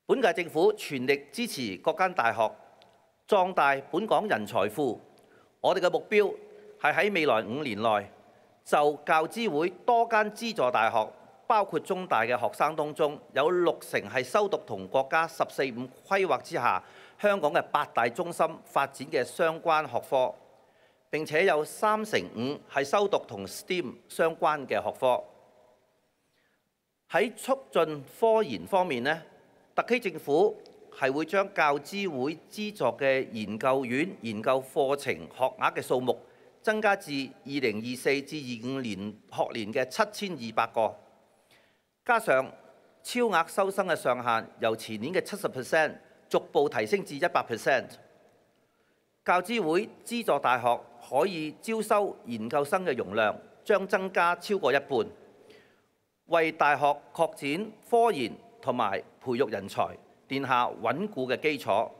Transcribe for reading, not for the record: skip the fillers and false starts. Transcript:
本屆政府全力支持各間大學，壯大本港人才庫。我哋嘅目標係喺未來5年內，就教資會多間資助大學，包括中大嘅學生當中，有60%係修讀同國家十四五規劃之下香港嘅8大中心發展嘅相關學科，並且有35%係修讀同 STEM 相關嘅學科。喺促進科研方面呢，特區政府係會將教資會資助嘅研究院研究課程學額嘅數目增加至2024至25年學年嘅7200個，加上超額收生嘅上限由前年嘅70%逐步提升至100%。教資會資助大學可以招收研究生嘅容量將增加超過一半，為大學擴展科研同埋培育人才奠下穩固嘅基礎。